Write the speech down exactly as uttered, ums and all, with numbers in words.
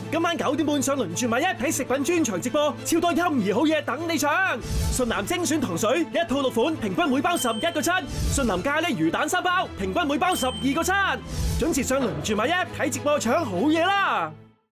今晚九點半上輪住買一睇食品專場直播，超多陰兒好嘢等你搶。順南精選糖水一套六款，平均每包十一個七；順南咖喱魚蛋三包，平均每包十二個七。準時上輪住買一睇直播搶好嘢啦！